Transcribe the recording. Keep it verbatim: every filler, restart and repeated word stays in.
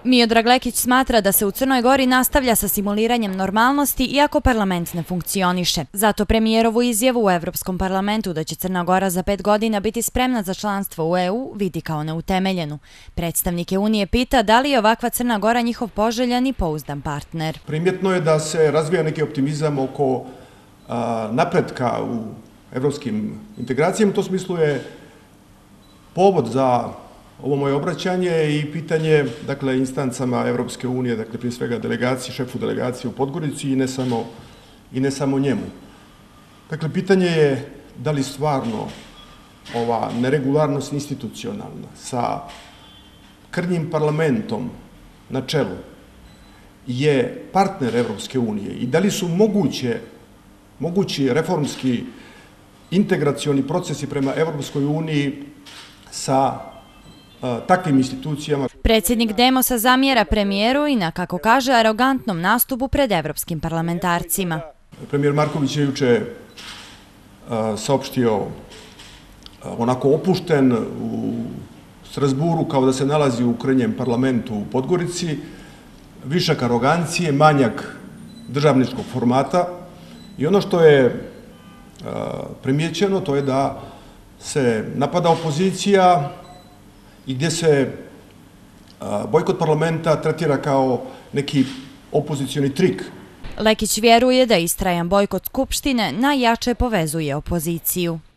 Miodrag Lekić smatra da se u Crnoj Gori nastavlja sa simuliranjem normalnosti iako parlament ne funkcioniše. Zato premijerovu izjavu u Evropskom parlamentu da će Crna Gora za pet godina biti spremna za članstvo u E U vidi kao neutemeljenu. Predstavnike Unije pita da li je ovakva Crna Gora njihov poželjan i pouzdan partner. Primjetno je da se razvija neki optimizam oko napretka u evropskim integracijama. U tom smislu je povod za ovo moje obraćanje i pitanje, dakle, instancama Evropske unije, dakle, prije svega delegaciji, šefu delegacije u Podgorici i ne samo, i ne samo njemu. Dakle, pitanje je da li stvarno ova neregularnost institucionalna sa krnjim parlamentom na čelu je partner Evropske unije i da li su moguće, mogući reformski integracioni procesi prema Evropskoj uniji sa takvim institucijama. Predsjednik Demosa zamjera premijeru i na, kako kaže, arogantnom nastupu pred evropskim parlamentarcima. Premijer Marković je juče saopštio onako opušten u Strasburu kao da se nalazi u krnjem parlamentu u Podgorici, višak arogancije, manjak državničkog formata i ono što je primijećeno to je da se napada opozicija i gdje se bojkot parlamenta tretira kao neki opozicioni trik. Lekić vjeruje da istrajan bojkot Skupštine najjače povezuje opoziciju.